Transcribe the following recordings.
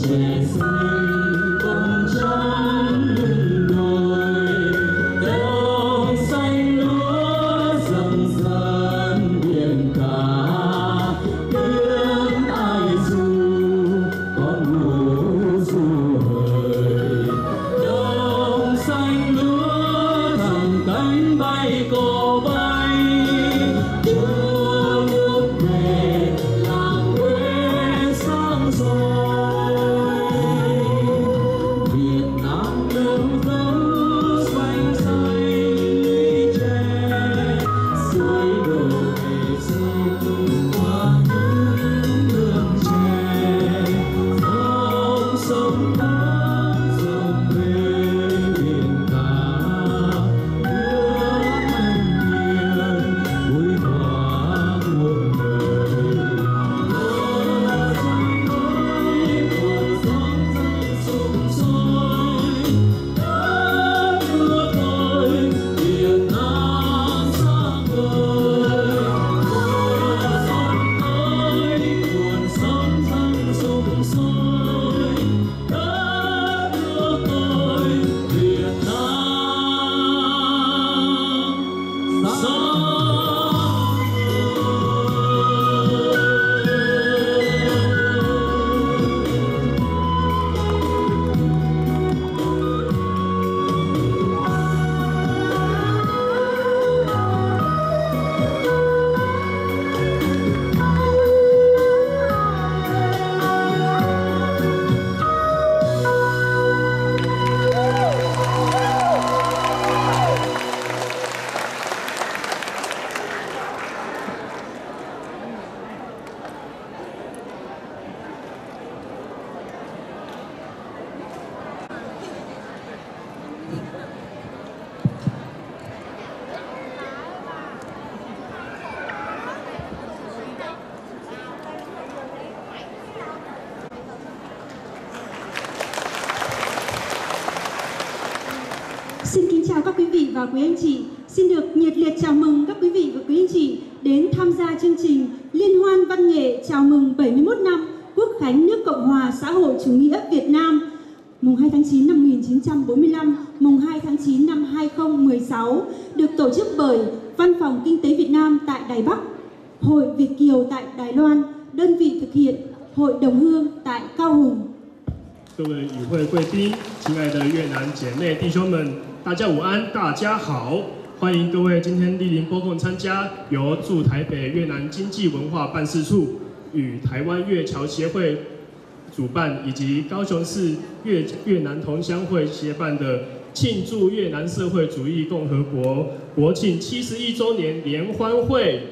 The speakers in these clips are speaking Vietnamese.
Xin kính chào các quý vị và quý anh chị. Xin được nhiệt liệt chào mừng các quý vị và quý anh chị đến tham gia chương trình Liên hoan văn nghệ chào mừng 71 năm Quốc khánh nước Cộng hòa xã hội chủ nghĩa Việt Nam, mùng 2 tháng 9 năm 1945, mùng 2 tháng 9 năm 2016, được tổ chức bởi Văn phòng Kinh tế Việt Nam tại Đài Bắc, Hội Việt Kiều tại Đài Loan, đơn vị thực hiện Hội Đồng Hương tại Cao Hùng. 各位与会贵宾，亲爱的越南姐妹弟兄们，大家午安，大家好！欢迎各位今天莅临播控参加由驻台北越南经济文化办事处与台湾越侨协会主办，以及高雄市越南同乡会协办的庆祝越南社会主义共和国国庆71周年联欢会。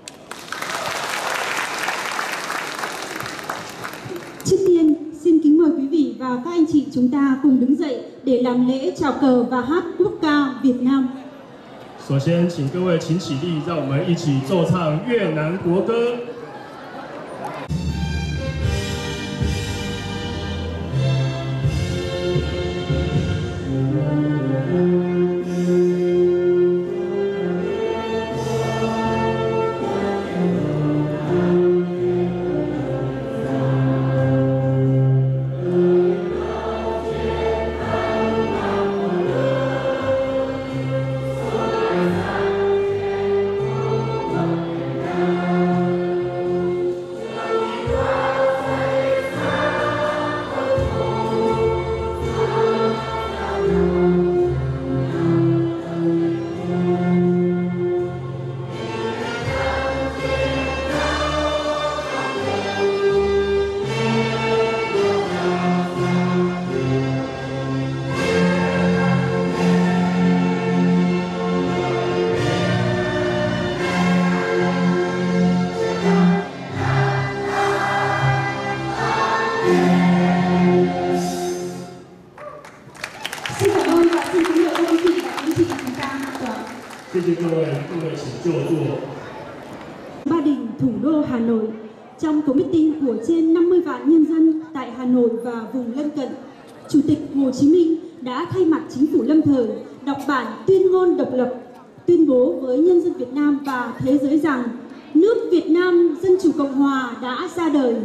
Trước tiên, xin kính mời quý vị và các anh chị chúng ta cùng đứng dậy để làm lễ chào cờ và hát quốc ca Việt Nam. 首先，请各位请起立，让我们一起奏唱越南国歌。 Ba Đình, thủ đô Hà Nội, trong cuộc meeting của trên 50 vạn nhân dân tại Hà Nội và vùng lân cận, Chủ tịch Hồ Chí Minh đã thay mặt chính phủ lâm thời đọc bản tuyên ngôn độc lập, tuyên bố với nhân dân Việt Nam và thế giới rằng nước Việt Nam Dân Chủ Cộng Hòa đã ra đời.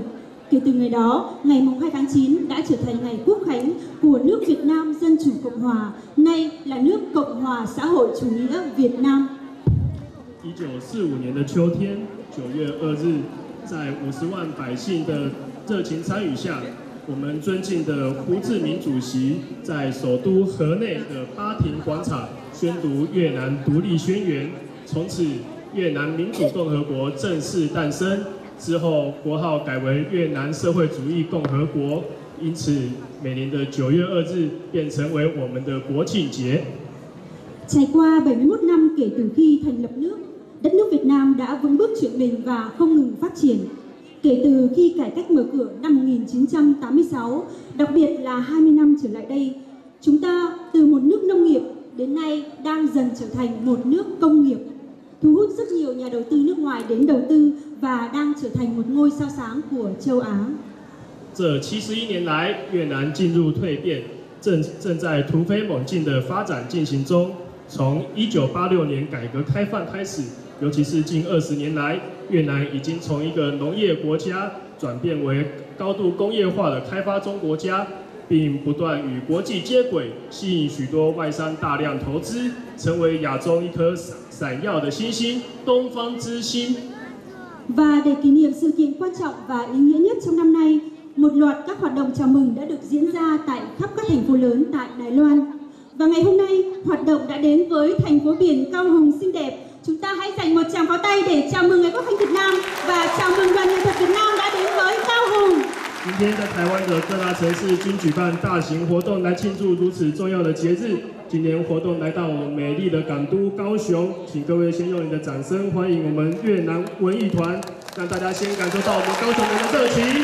Kể từ ngày đó, ngày 2 tháng 9 đã trở thành ngày quốc khánh của nước Việt Nam Dân Chủ Cộng Hòa, nay là nước Cộng Hòa xã hội chủ nghĩa Việt Nam. 1945年的秋天，9月2日，在50万百姓的热情参与下，我们尊敬的胡志明主席在首都河内的巴亭广场宣读越南独立宣言，从此越南民主共和国正式诞生。之后，国号改为越南社会主义共和国，因此每年的9月2日便成为我们的国庆节。 Trải qua 71 năm kể từ khi thành lập nước, đất nước Việt Nam đã vững bước chuyển mình và không ngừng phát triển. Kể từ khi cải cách mở cửa năm 1986, đặc biệt là 20 năm trở lại đây, chúng ta từ một nước nông nghiệp đến nay đang dần trở thành một nước công nghiệp, thu hút rất nhiều nhà đầu tư nước ngoài đến đầu tư và đang trở thành một ngôi sao sáng của châu Á. 这71年来，越南进入蜕变，正在突飞猛进的发展进行中。从1986年改革开放开始，尤其是近20年来，越南已经从一个农业国家转变为高度工业化的开发中国家，并不断与国际接轨，吸引许多外商大量投资，成为亚洲一颗闪耀的星星——东方之星。 Và để kỷ niệm sự kiện quan trọng và ý nghĩa nhất trong năm nay, một loạt các hoạt động chào mừng đã được diễn ra tại khắp các thành phố lớn tại Đài Loan. Và ngày hôm nay, hoạt động đã đến với thành phố biển Cao Hùng xinh đẹp. Chúng ta hãy dành một tràng pháo tay để chào mừng Ngày Quốc khánh Việt Nam và chào mừng Đoàn nghệ thuật Việt Nam đã đến với Cao Hùng. 今天在台湾的各大城市均举办大型活动来庆祝如此重要的节日。今年活动来到我们美丽的港都高雄，请各位先用你的掌声欢迎我们越南文艺团，让大家先感受到我们高雄人的热情。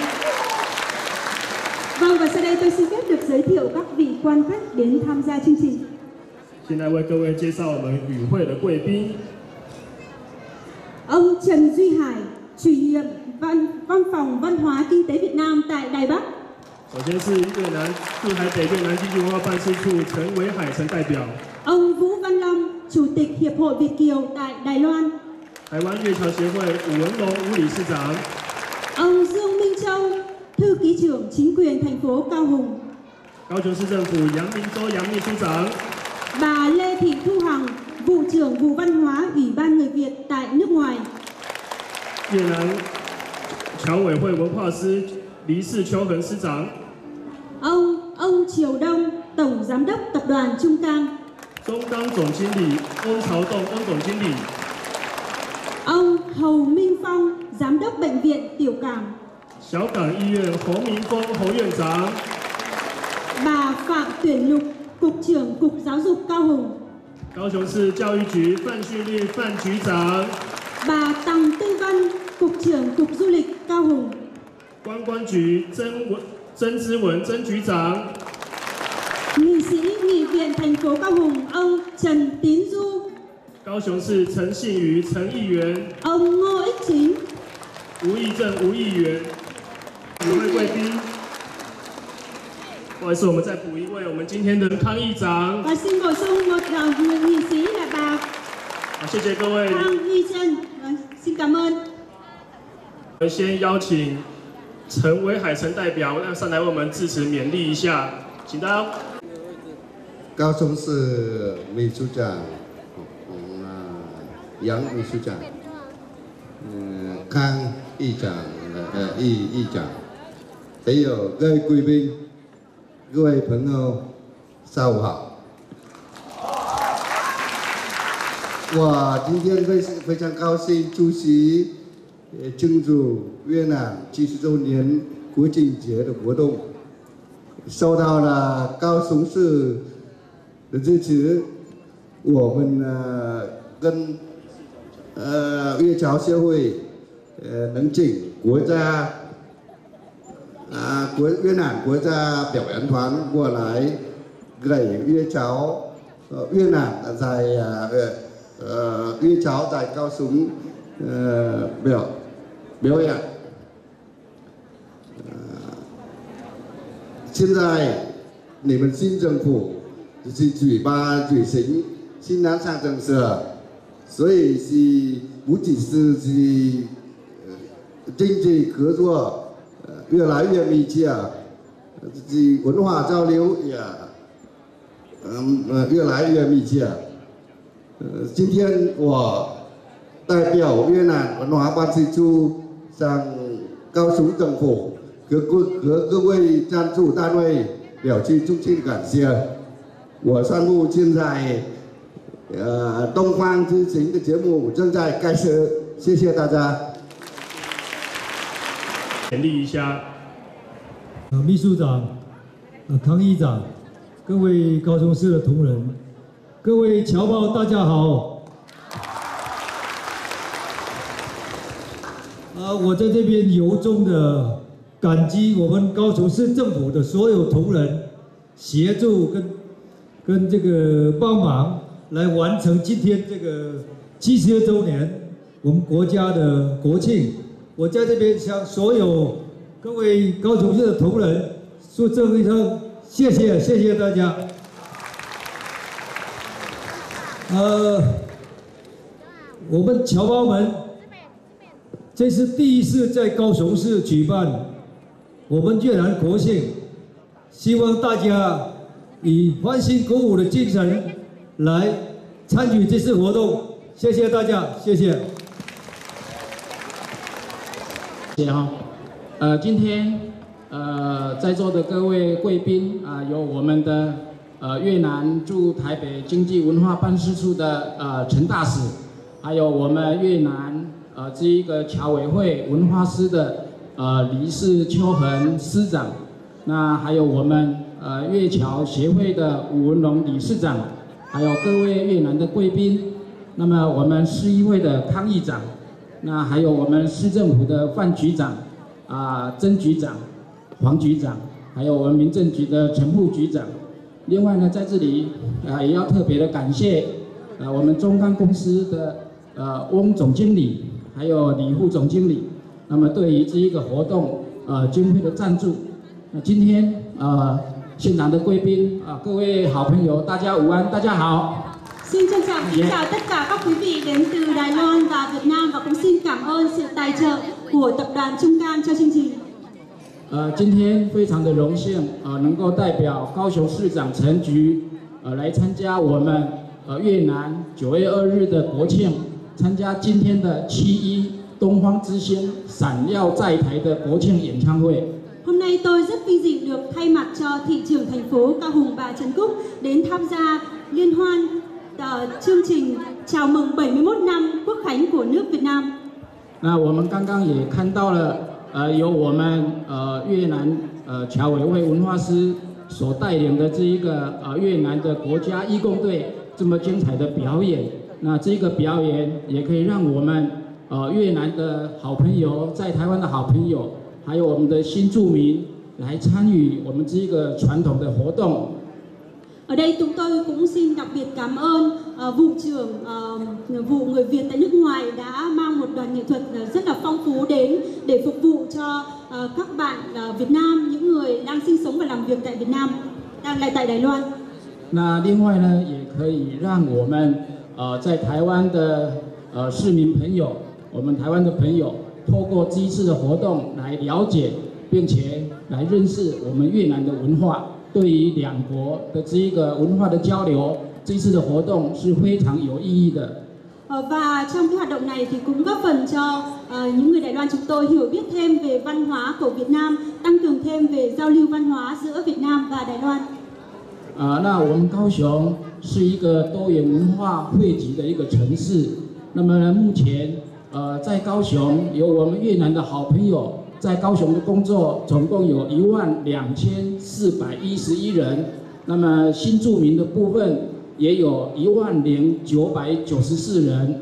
Vâng, và sau đây tôi xin phép được giới thiệu các vị quan khách đến tham gia chương trình. 现在为各位介绍我们与会的贵宾。 Ông Trần Duy Hải, chủ nhiệm Văn phòng Văn hóa Kinh tế Việt Nam tại Đài Bắc. 首先是越南驻台北越南经济文化办事处陈维海陈代表。 Ông Vũ Văn Long, chủ tịch Hiệp hội Việt kiều tại Đài Loan. 台湾越侨协会伍文龙吴理事长。 Ông Dương Minh Châu, thư ký trưởng chính quyền thành phố Cao Hùng. 高雄市政府杨明洲杨秘书长。 Bà Lê Thị Thu Hằng, vụ trưởng vụ văn hóa Ủy ban người Việt tại nước ngoài. 越南侨委会文化司黎世秋恒司长。 Ông Triều Đông, tổng giám đốc tập đoàn Trung Cang. 中钢总经理翁朝栋翁总经理。 Ông Hầu Minh Phong, giám đốc bệnh viện Tiểu Cảng. 小港医院侯明峰侯院长。 Bà Phạm Tuyển Lục, cục trưởng cục giáo dục Cao Hùng. 高雄市教育局范训律范局长。 Bà Tằng Tư Văn, cục trưởng cục du lịch Cao Hùng. 观光局曾之文曾局长。 Nghị sĩ Nghị viện thành phố Cao Hùng, ông Trần Tín Du. 高雄市陈信瑜陈议员。 Ông Ngô Ích Chính. 吴益政吴议员。几位贵宾，不好意思，我们再补一位，我们今天的康议长。 Và xin bổ sung một nghị sĩ là bà 好，谢谢各位。 Khang Huy Trân. Xin cảm ơn. 我们先邀请陈维海陈代表上来为我们致辞勉励一下，请大家。 高雄市秘书长，杨秘书长，康议长，议长，还有各位贵宾、各位朋友，下午好。我今天非常高兴出席庆祝越南70周年国庆节的活动，受到了高雄市的支持，我们跟越侨协会能请越南国家表演团过来给越侨越南在越侨在高雄表演。现在你们新政府是举行新南向政策，所以是不只是经济合作， 越来越密切，文化交流也越来越密切。今天我代表越南文化办事处向高雄政府和各位赞助单位表示衷心感谢。我宣布现在东方之行的节目正在开始，谢谢大家。 勉励一下。 秘书长、康议长、各位高雄市的同仁、各位侨胞，大家好。我在这边由衷的感激我们高雄市政府的所有同仁协助跟这个帮忙，来完成今天这个72周年我们国家的国庆。我在这边向所有各位高雄市的同仁说这一声谢谢，谢谢大家。我们侨胞们，这是第一次在高雄市举办我们越南国庆，希望大家以欢欣鼓舞的精神来参与这次活动。谢谢大家，谢谢。 谢谢哈，今天在座的各位贵宾有我们的越南驻台北经济文化办事处的陈大使，还有我们越南这一个侨委会文化司的黎氏秋恒司长，那还有我们越侨协会的武文龙理事长，还有各位越南的贵宾，那么我们市议会的康议长。那还有我们市政府的范局长、曾局长、黄局长，还有我们民政局的陈副局长。另外呢，在这里也要特别的感谢我们中钢公司的翁总经理，还有李副总经理。那么对于这一个活动经费的赞助，那今天现场的贵宾各位好朋友，大家午安，大家好。 Xin trân trọng kính chào tất cả các quý vị đến từ Đài Loan và Việt Nam và cũng xin cảm ơn sự tài trợ của tập đoàn Trung Cam cho chương trình. 今天非常的荣幸能够代表高雄市长陈菊来参加我们越南9月2日的国庆，参加今天的7·1东方之星闪耀在台的国庆演唱会。 Hôm nay tôi rất vinh dự được thay mặt cho thị trưởng thành phố Cao Hùng bà Trần Cúc đến tham gia liên hoan chương trình chào mừng 71 năm Quốc khánh của nước Việt Nam. 那我们刚刚也看到了由我们越南侨委会文化司所带领的这一个越南的国家义工队这么精彩的表演。那这个表演也可以让我们越南的好朋友，在台湾的好朋友，还有我们的新住民来参与我们这一个传统的活动。 Ở đây chúng tôi cũng xin đặc biệt cảm ơn vụ trưởng vụ người Việt tại nước ngoài đã mang một đoàn nghệ thuật rất là phong phú đến để phục vụ cho các bạn Việt Nam, những người đang sinh sống và làm việc tại Việt Nam, đang lại tại Đài Loan. 那另外呢，也可以让我们在台湾的市民朋友，我们台湾的朋友，透过这一次的活动来了解，并且来认识我们越南的文化。对于两国的这一个文化的交流，这次的活动是非常有意义的。 Và trong cái hoạt động này thì cũng góp phần cho những người Đài Loan chúng tôi hiểu biết thêm về văn hóa của Việt Nam, tăng cường thêm về giao lưu văn hóa giữa Việt Nam và Đài Loan. 那我们高雄是一个多元文化汇集的一个城市。那么呢，目前在高雄有我们越南的好朋友。在高雄的工作总共有12411人，那么新住民的部分也有10994人。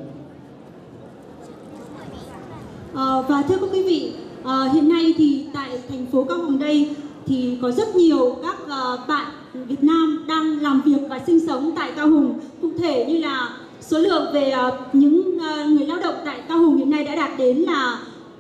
Và thưa các quý vị, hiện nay thì tại thành phố Cao Hùng đây thì có rất nhiều các bạn Việt Nam đang làm việc và sinh sống tại Cao Hùng. Cụ thể như là số lượng về những người lao động tại Cao Hùng hiện nay đã đạt đến là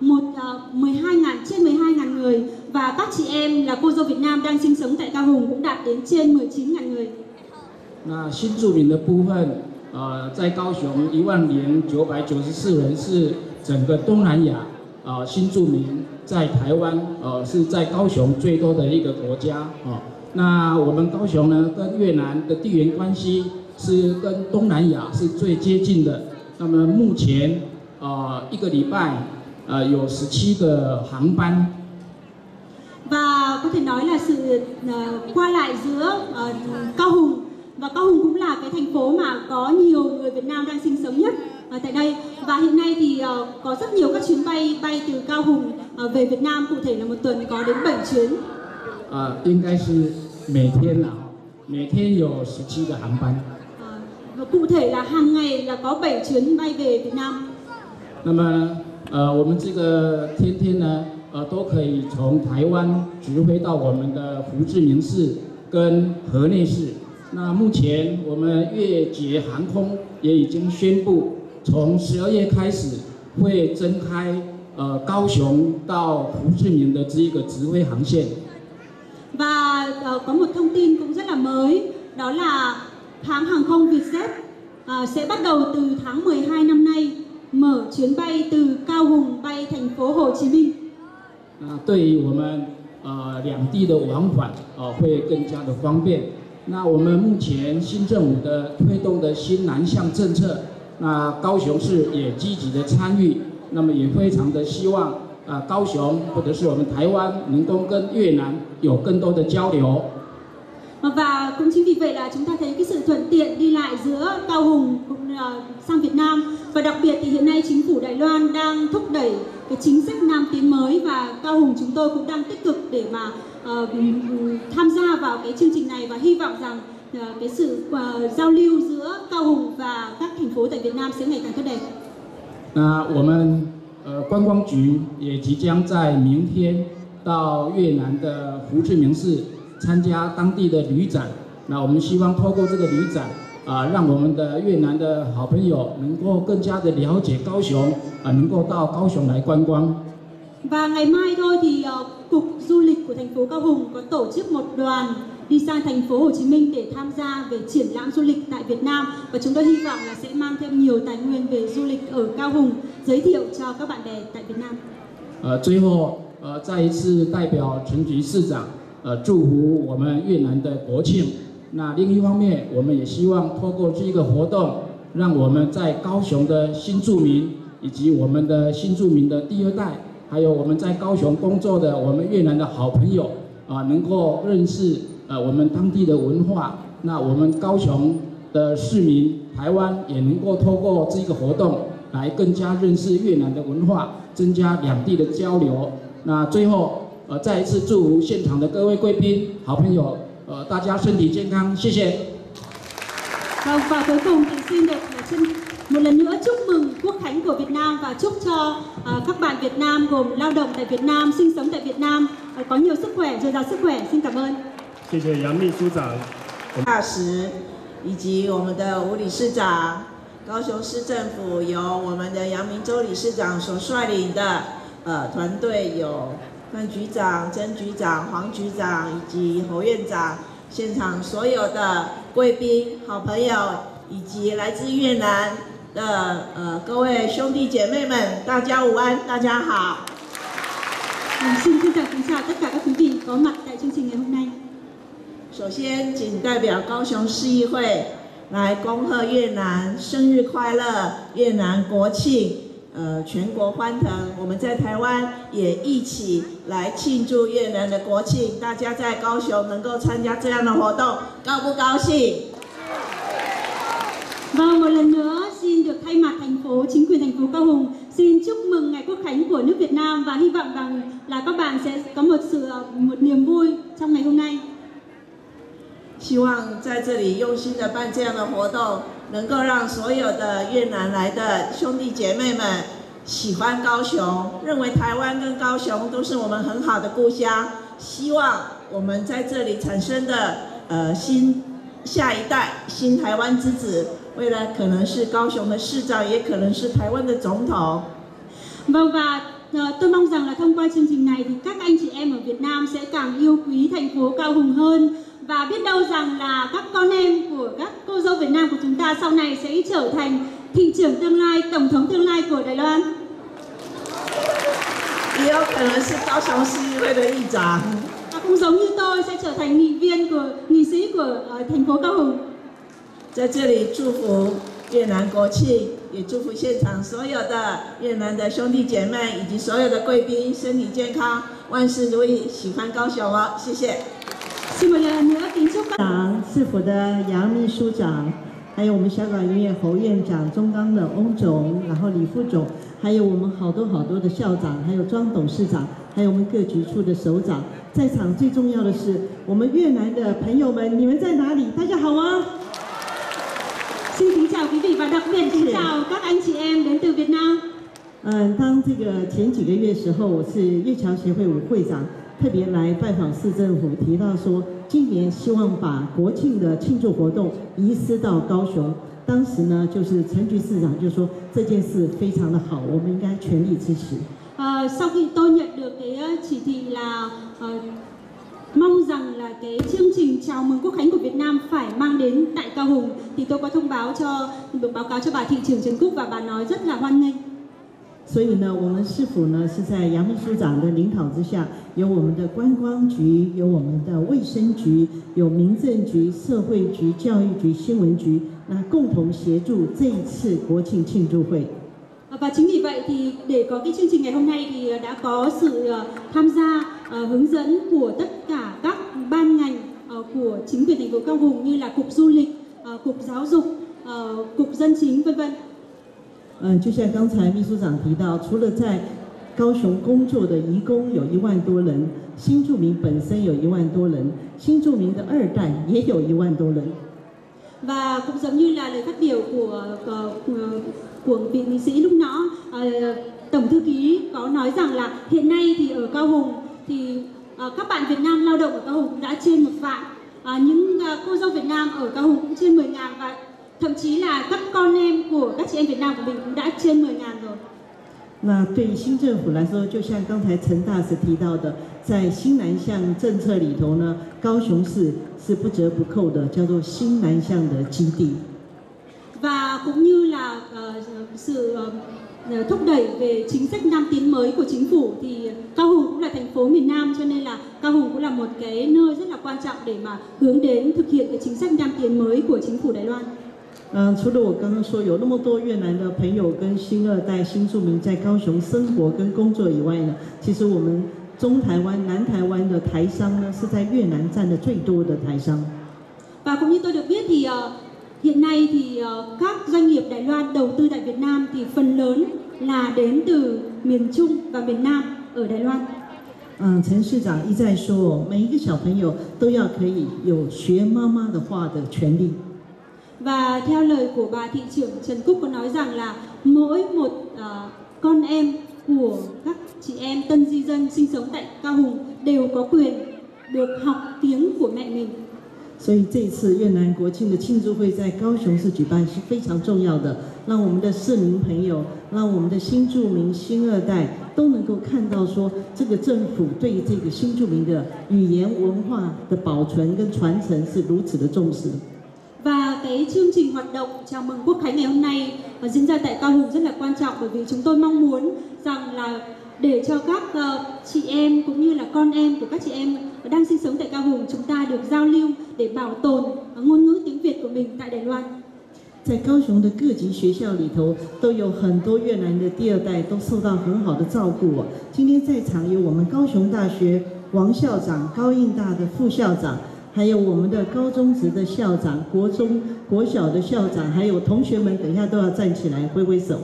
trên 12.000 người, và các chị em là cô dâu Việt Nam đang sinh sống tại Cao Hùng cũng đạt đến trên 19.000 người. 那新住民的部分，在高雄10994人是整个东南亚新住民在台湾是在高雄最多的一个国家哦。那我们高雄呢，跟越南的地缘关系是跟东南亚是最接近的。那么目前一个礼拜有17个航班。 Và có thể nói là sự qua lại giữa Cao Hùng và Cao Hùng cũng là cái thành phố mà có nhiều người Việt Nam đang sinh sống nhất tại đây. Và hiện nay thì có rất nhiều các chuyến bay từ Cao Hùng về Việt Nam, cụ thể là một tuần có đến 7 chuyến. 应该是每天有17个航班。 Và cụ thể là hàng ngày là có 7 chuyến bay về Việt Nam. 那么我们这个天天呢都可以从台湾直飞到我们的胡志明市跟河内市。那目前我们越捷航空也已经宣布，从12月开始会增开高雄到胡志明的这一个直飞航线。 Và có một thông tin cũng rất là mới, đó là hãng hàng không Vietjet sẽ bắt đầu từ tháng 12 năm nay mở chuyến bay từ Cao Hùng bay thành phố Hồ Chí Minh. 对于我们两地的往返会更加的方便。那我们目前新政府的推动的新南向政策，那高雄市也积极的参与，那么也非常的希望高雄或者是我们台湾能够跟越南有更多的交流。 Và cũng chính vì vậy là chúng ta thấy cái sự thuận tiện đi lại giữa Cao Hùng cũng sang Việt Nam. Và đặc biệt thì hiện nay chính phủ Đài Loan đang thúc đẩy cái chính sách Nam tiến mới, và Cao Hùng chúng tôi cũng đang tích cực để mà tham gia vào cái chương trình này, và hy vọng rằng cái sự giao lưu giữa Cao Hùng và các thành phố tại Việt Nam sẽ ngày càng tốt đẹp. 那我们观光局也即将在明天到越南的胡志明市参加当地的旅展。那我们希望透过这个旅展让我们的越南的好朋友能够更加的了解高雄能够到高雄来观光。 Và ngày mai thôi thì Cục Du lịch của thành phố Cao Hùng có tổ chức một đoàn đi sang thành phố Hồ Chí Minh để tham gia về triển lãm du lịch tại Việt Nam, và chúng tôi hy vọng là sẽ mang thêm nhiều tài nguyên về du lịch ở Cao Hùng giới thiệu cho các bạn bè tại Việt Nam. 最后再一次代表陈菊市长祝福我们越南的国庆。那另一方面，我们也希望透过这个活动，让我们在高雄的新住民以及我们的新住民的第2代。 还有我们在高雄工作的我们越南的好朋友能够认识我们当地的文化。那我们高雄的市民，台湾也能够透过这个活动来更加认识越南的文化，增加两地的交流。那最後再一次祝福現場的各位貴賓、好朋友大家身體健康，謝謝。 Và cuối cùng thì xin được một lần nữa chúc mừng Quốc khánh của Việt Nam, và chúc cho các bạn Việt Nam gồm lao động tại Việt Nam, sinh sống tại Việt Nam có nhiều sức khỏe, dồi dào sức khỏe. Xin cảm ơn. 谢谢杨秘书长。 大使以及我们的吴理事长，高雄市政府由我们的杨明洲理事长所率领的团队，有范局长、曾局长、黄局长以及侯院长，现场所有的贵宾、好朋友以及来自越南的各位兄弟姐妹们，大家午安，大家好。 Xin kính chào tất cả các quý vị có mặt tại chương trình ngày hôm nay. 首先，谨代表高雄市议会来恭贺越南生日快乐，越南国庆，全国欢腾。我们在台湾也一起来庆祝越南的国庆。大家在高雄能够参加这样的活动，高不高兴？ Và một lần nữa xin được thay mặt thành phố, chính quyền thành phố Cao Hùng xin chúc mừng ngày Quốc khánh của nước Việt Nam, và hy vọng rằng là các bạn sẽ có một niềm vui trong ngày hôm nay. 希望在这里用心的办这样的活动，能够让所有的越南来的兄弟姐妹们喜欢高雄，认为台湾跟高雄都是我们很好的故乡。希望我们在这里产生的下一代新台湾之子，未来可能是高雄的市长，也可能是台湾的总统。 Vâng, và tôi mong rằng là thông qua chương trình này thì các anh chị em ở Việt Nam sẽ càng yêu quý thành phố Cao Hùng hơn, và biết đâu rằng là các con em của các cô dâu Việt Nam của chúng ta sau này sẽ trở thành thị trưởng tương lai, tổng thống tương lai của Đài Loan. 也有可能是高雄市议会的议长。 Cũng giống như tôi sẽ trở thành nghị sĩ của thành phố Cao Hùng. 在这里祝福越南国庆，也祝福现场所有的越南的兄弟姐妹以及所有的贵宾身体健康，万事如意，喜欢高雄哦，谢谢。 Xin một lần nữa kính chúc các 长市府的杨秘书长，还有我们香港渔业侯院长、中钢的翁总，然后李副总，还有我们好多的校长，还有庄董事長，还有我们各局处的首長。在场最重要的是我们越南的朋友们，你们在哪里？大家好吗？ Xin kính chào quý vị và đặc biệt kính chào các anh chị em đến từ Việt Nam. 当这个前几个月时候，我是越侨协会会长，特别来拜访市政府，提到说今年希望把国庆的庆祝活动移师到高雄。当时呢，就是陈局市长就说这件事非常的好，我们应该全力支持。 Sau khi tôi nhận được cái chỉ thị là mong rằng là cái chương trình chào mừng Quốc khánh của Việt Nam phải mang đến tại Cao Hùng thì tôi có báo cáo cho bà thị trưởng Trần Cúc và bà nói rất là hoan nghênh. 所以呢，我们市府呢是在杨秘书长的领导之下，有我们的观光局，有我们的卫生局，有民政局、社会局、教育局、新闻局，那共同协助这一次国庆庆祝会。 Và chính vì vậy thì để có cái chương trình ngày hôm nay thì đã có sự tham gia hướng dẫn của tất cả các ban ngành của chính quyền thành phố Cao Hùng như là cục du lịch, cục giáo dục, cục dân chính vân vân. 就像刚才秘书长提到，除了在高雄工作的移工有1万多人，新住民本身有1万多人，新住民的2代也有1万多人。 Và cũng giống như là lời phát biểu của vị nghị sĩ lúc nãy, Tổng thư ký có nói rằng là hiện nay thì ở Cao Hùng thì các bạn Việt Nam lao động ở Cao Hùng cũng đã trên 1 vạn, những cô dâu Việt Nam ở Cao Hùng cũng trên 10.000 và thậm chí là các con em của các chị em Việt Nam của mình cũng đã trên 10.000 rồi. 那对于新政府来说，就像刚才陈大使提到的，在新南向政策里头呢，高雄市是不折不扣的，叫做新南向的基地。 Và cũng như là sự thúc đẩy về chính sách Nam tiến mới của chính phủ thì Cao Hùng cũng là thành phố miền Nam, cho nên là Cao Hùng cũng là một cái nơi rất là quan trọng để mà hướng đến thực hiện cái chính sách Nam tiến mới của chính phủ Đài Loan. 除了我刚刚说有那么多越南的朋友跟新2代新住民在高雄生活跟工作以外呢，其实我们中台湾、南台湾的台商呢是在越南占的最多的台商。 Và cũng như tôi được biết thì hiện nay thì các doanh nghiệp Đài Loan đầu tư tại Việt Nam thì phần lớn là đến từ miền Trung và miền Nam ở Đài Loan. 陈市长一再说，每一个小朋友都要可以有学妈妈的话的权利。 Và theo lời của bà thị trưởng Trần Cúc có nói rằng là mỗi một con em của các chị em tân di dân sinh sống tại Cao Hùng đều có quyền được học tiếng của mẹ mình. 所以这次越南国庆的庆祝会在高雄市举办是非常重要的，让我们的市民朋友，让我们的新住民、新2代都能够看到说，这个政府对这个新住民的语言文化的保存跟传承是如此的重视。 Và cái chương trình hoạt động chào mừng Quốc khánh ngày hôm nay diễn ra tại Cao Hùng rất là quan trọng, bởi vì chúng tôi mong muốn rằng là để cho các chị em cũng như là con em của các chị em đang sinh sống tại Cao Hùng chúng ta được giao lưu để bảo tồn ngôn ngữ tiếng Việt của mình tại Đài Loan. 在高雄的各级学校里头，都有很多越南的第2代都受到很好的照顾哦。今天在场有我们高雄大学王校长、高应大的副校長。 还有我们的高中职的校长、国中、国小的校长，还有同学们，等一下都要站起来挥挥手。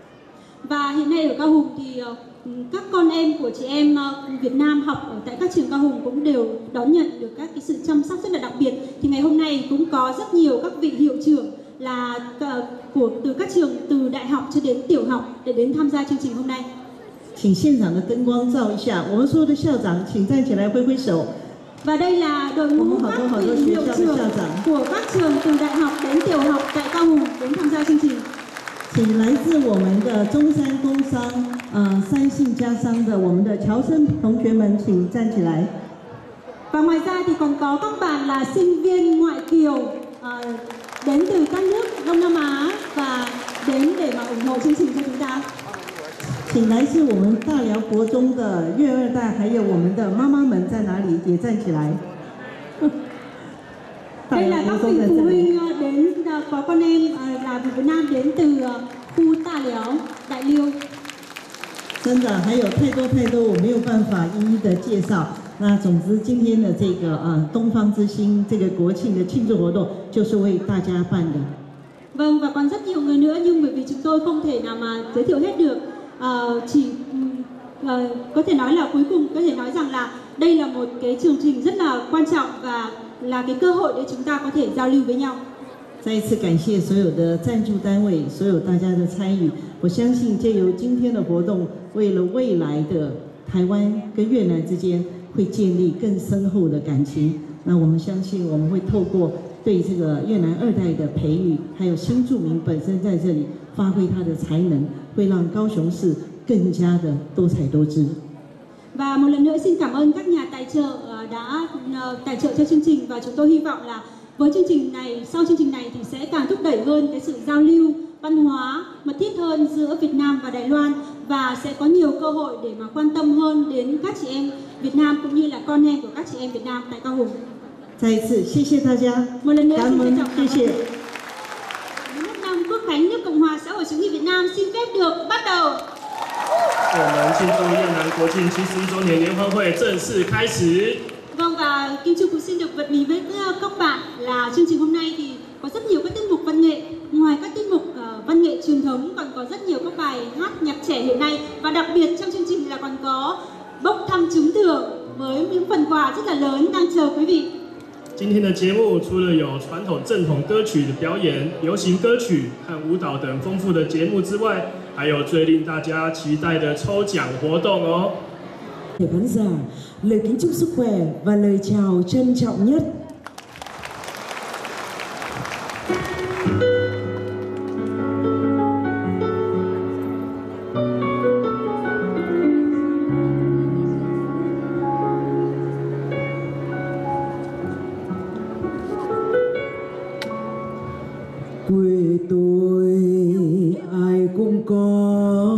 Và hiện nay ở Cao Hùng thì các con em của chị em Việt Nam học ở tại các trường Cao Hùng cũng đều đón nhận được các cái sự chăm sóc rất là đặc biệt. Thì ngày hôm nay cũng có rất nhiều các vị hiệu trưởng là từ các trường từ đại học cho đến tiểu học để đến tham gia chương trình hôm nay. 请现场的灯光照一下，我们所有的校长请站起来挥挥手。 Và đây là đội ngũ các vị hiệu trưởng của các trường từ đại học đến tiểu học tại Cao Hùng đến tham gia chương trình. 请来自我们的中山工商、三信家商的我们的侨生同学们，请站起来。 Và ngoài ra thì còn có các bạn là sinh viên ngoại kiều đến từ các nước Đông Nam Á và đến để mà ủng hộ chương trình cho chúng ta. 请来自我们大寮国中的岳二代，还有我们的妈妈们在哪里？也站起来。 Đây là các vị phụ huynh đến có con em là người Việt Nam đến từ khu Tà Léo, Đại Liêu. 真的还有太多我没有办法一一的介绍。那总之今天的这个东方之星这个国庆的庆祝活动就是为大家办的。 Vâng, và còn rất nhiều người nữa nhưng bởi vì chúng tôi không thể nào mà giới thiệu hết được. Có thể nói là cuối cùng có thể nói rằng là đây là một cái chương trình rất là quan trọng và là cái cơ hội để chúng ta có thể giao lưu với nhau. 再一次感谢所有的赞助单位，所有大家的参与。我相信借由今天的活动，为了未来的台湾跟越南之间会建立更深厚的感情。那我们相信我们会透过对这个越南二代的培育，还有新住民本身在这里发挥他的才能，会让高雄市更加的多彩多姿。 Và một lần nữa xin cảm ơn các nhà tài trợ đã tài trợ cho chương trình, và chúng tôi hy vọng là với chương trình này, sau chương trình này thì sẽ càng thúc đẩy hơn cái sự giao lưu văn hóa mật thiết hơn giữa Việt Nam và Đài Loan, và sẽ có nhiều cơ hội để mà quan tâm hơn đến các chị em Việt Nam cũng như là con em của các chị em Việt Nam tại Cao Hùng. 再一次谢谢大家， một lần nữa 感 xin 恩 trân trọng cảm 谢谢。 ơn. Năm Quốc khánh nước Cộng hòa xã hội chủ nghĩa Việt Nam xin phép được bắt đầu. 我们庆祝越南国庆71周年联欢会正式开始。 Vâng, và Kim Chu cũng xin được bật mí với các bạn là chương trình hôm nay thì có rất nhiều các tiết mục văn nghệ. Ngoài các tiết mục văn nghệ truyền thống còn có rất nhiều các bài hát nhạc trẻ hiện nay, và đặc biệt trong chương trình là còn có bốc thăm trúng thưởng với những phần quà rất là lớn đang chờ quý vị. 今天的节目除了有传统正统歌曲的表演、流行歌曲和舞蹈等丰富的节目之外，还有最令大家期待的抽奖活动哦。 Khán giả, lời kính chúc sức khỏe và lời chào trân trọng nhất. Quê tôi ai cũng có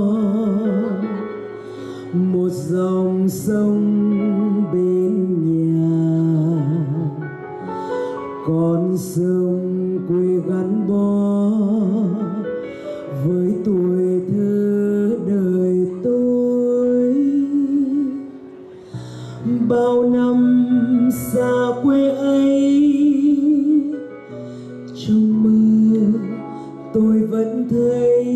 một dòng sông bên nhà, con sông quê gắn bó với tuổi thơ đời tôi. Bao năm xa quê ấy, trong mơ tôi vẫn thấy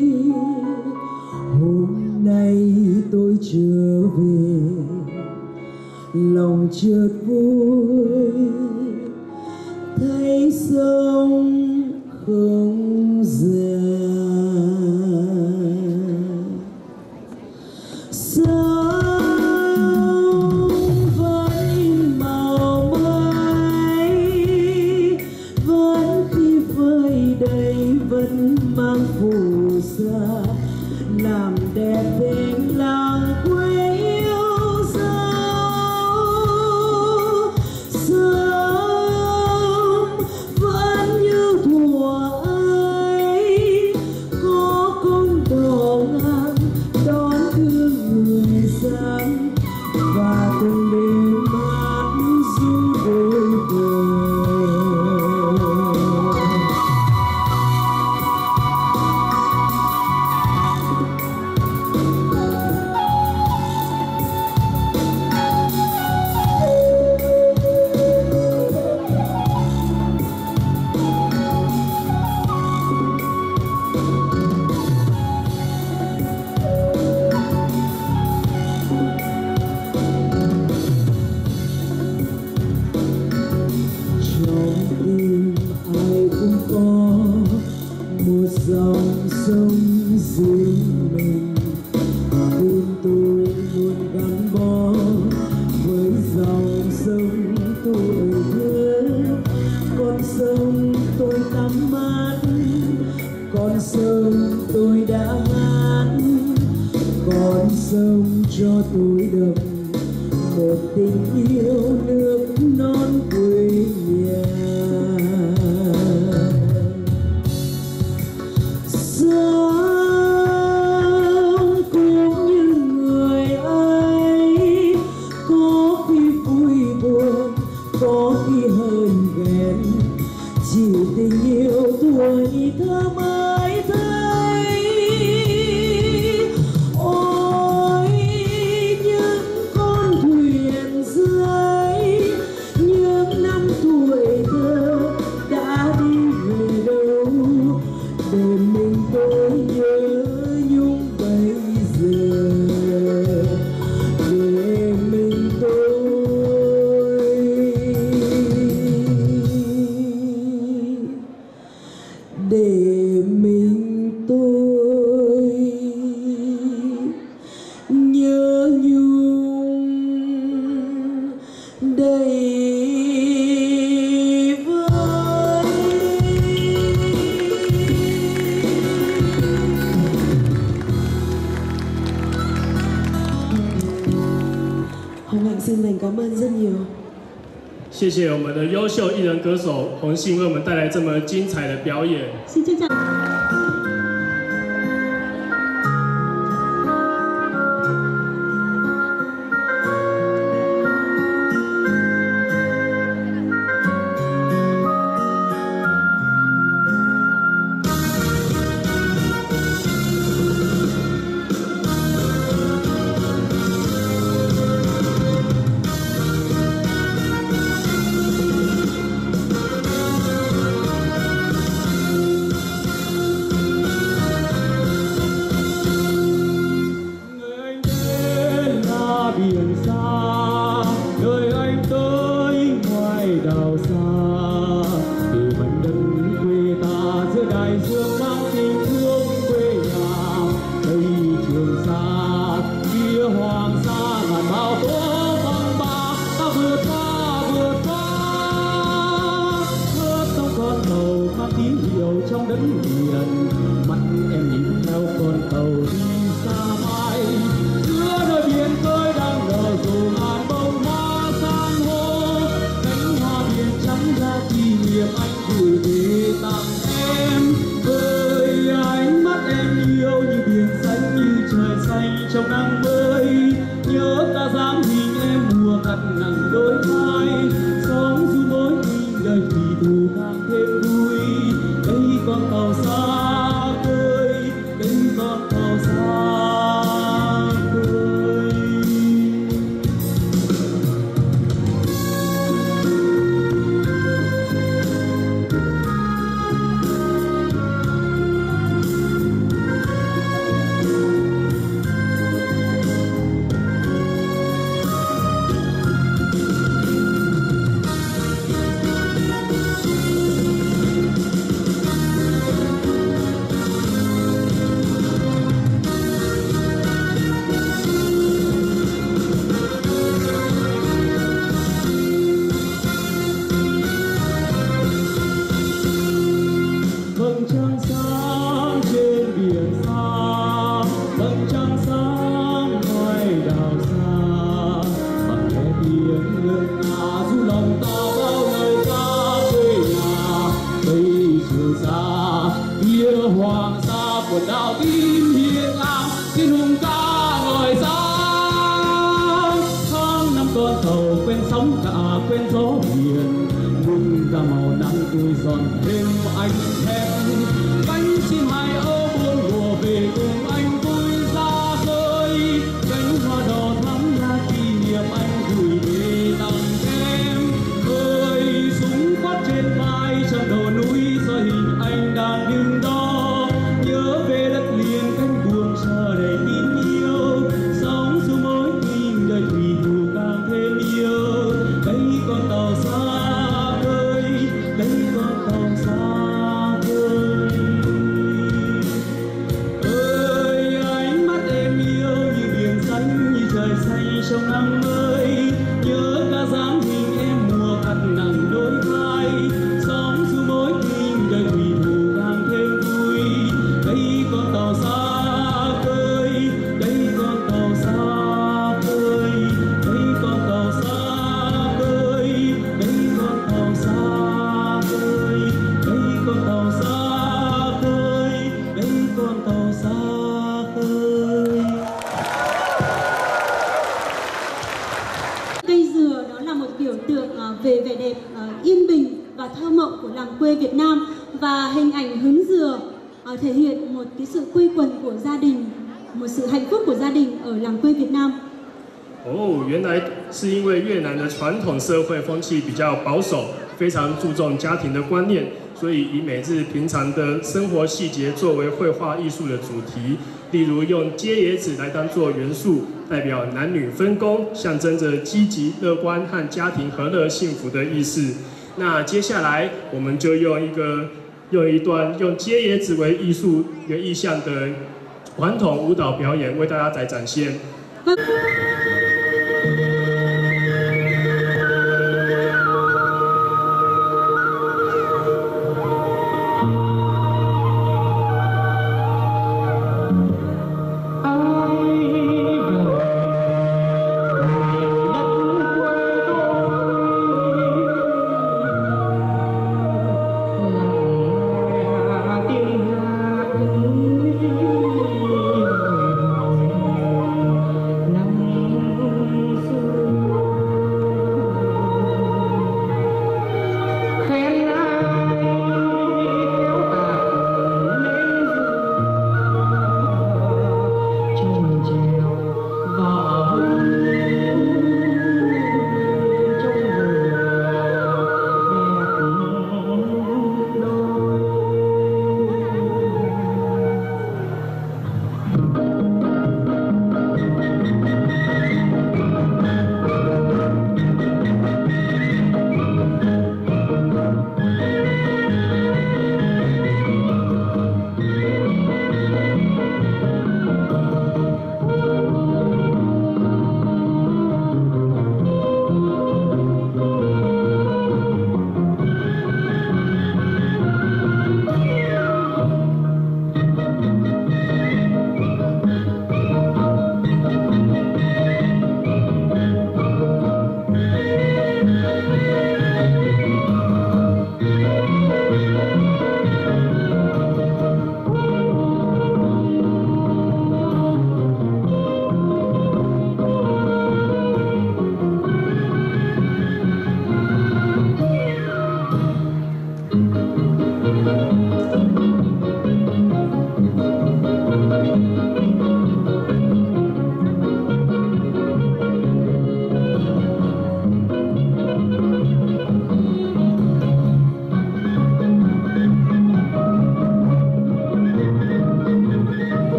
hôm nay tôi trở về, lòng chợt vui thấy sông không già. Sông vẫn màu mây, vẫn khi vơi đầy vẫn mang phù sa, làm đẹp thêm làng quê yêu dấu. Sông vẫn như thuở ấy, có công đò ngang đón thương người dân, và từng đêm hát ru đôi bờ. Dòng sông riêng mình, tim tôi luôn gắn bó với dòng sông tôi nhớ. Con sông tôi tắm mát, con sông tôi đã hát, con sông cho tôi đậm một tình yêu nước non quê nhà. Sông quê buồn, có khi hờn ghen, chỉ tình yêu tuổi thơ mới thấy. Ôi những con thuyền dưới những năm tuổi thơ đã đi về đâu, để mình tôi nhớ nhung bây giờ, để mình tôi nhớ nhung đầy vơi. Hồng Hạnh xin dành cảm ơn rất nhiều. 谢谢我们的优秀艺人歌手洪信为我们带来这么精彩的表演。 Xin trân trọng. Biển xa nơi anh tới ngoài đảo xa, từ mảnh đất quê ta giữa đại dương mang tình thương quê nhà. Đây Trường Sa kia Hoàng Sa ngàn bao tố phong ba, ta vượt qua vượt sông con tàu mang tín hiệu trong đất liền. Mắt em nhìn theo con tàu đi xa mãi giữa nơi biển khơi đang nở rộ ngàn bông hoa san hô. Cánh hoa biển trắng ra kỷ niệm anh gửi về tặng em, với ánh mắt em yêu như biển xanh như trời xanh trong nắng mới. Nhớ ta dáng hình em mùa cắt nặng đôi vai, sống dù mối tình đời thì thù càng thêm vui. Đây con tàu xa khơi, đây con tàu xa. Hoàng sa quần đảo tim hiền ngang xin hùng ca ngời sáng. Tháng năm con tàu quên sóng cả quên gió biển, mừng ra màu nắng tươi giòn thêm anh em. Cánh chim hai âu buồn mùa về cùng anh vui ra khơi. Cánh hoa đỏ thắm là kỷ niệm anh gửi về tặng em. Khơi súng quát trên vai chân đầu núi soi hình anh đang đứng đó. Nhớ về đất liền cánh buồm chờ đầy tin yêu, sống dù mối tình đời thủy thủ càng thêm yêu. Đây con tàu xa khơi, đây con tàu xa khơi. biểu tượng về vẻ đẹp yên bình và thơ mộng của làng quê Việt Nam, và hình ảnh hứng dừa thể hiện một cái sự quây quần của gia đình, một sự hạnh phúc của gia đình ở làng quê Việt Nam. 哦，原来是因为越南的传统社会风气比较保守，非常注重家庭的观念，所以以每日平常的生活细节作为绘画艺术的主题。例如用接椰子来当做元素，代表男女分工，象征着积极、乐观和家庭和乐幸福的意思。那接下来我们就用一段用接椰子为艺术为意象的传统舞蹈表演为大家来展现。 Hãy subscribe cho kênh Ghiền Mì Gõ để không bỏ lỡ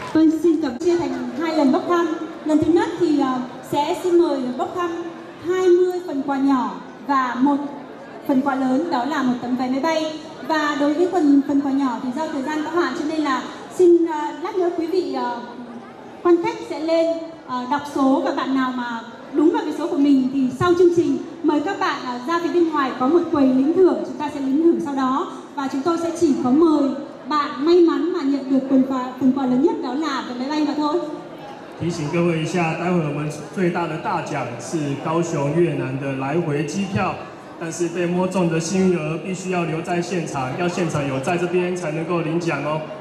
Vâng, xin cảm chia thành 2 lần bốc thăm. Lần thứ nhất thì sẽ xin mời bốc thăm 20 phần quà nhỏ và 1 phần quà lớn, đó là 1 tấm vé máy bay. Và đối với phần quà nhỏ thì do thời gian có hạn cho nên là xin lát nữa quý vị quan khách sẽ lên đọc số, và bạn nào mà đúng vào cái số của mình thì sau chương trình mời các bạn ra phía bên ngoài có một quầy lĩnh thưởng, chúng ta sẽ lĩnh thưởng sau đó, và chúng tôi sẽ chỉ có mời bạn may mắn mà nhận được phần quà lớn nhất, đó là vé máy bay mà thôi. 提醒各位一下，待会我们最大的大奖是高雄越南的来回机票，但是被摸中的幸运儿必须要留在现场，要现场有在这边才能够领奖哦。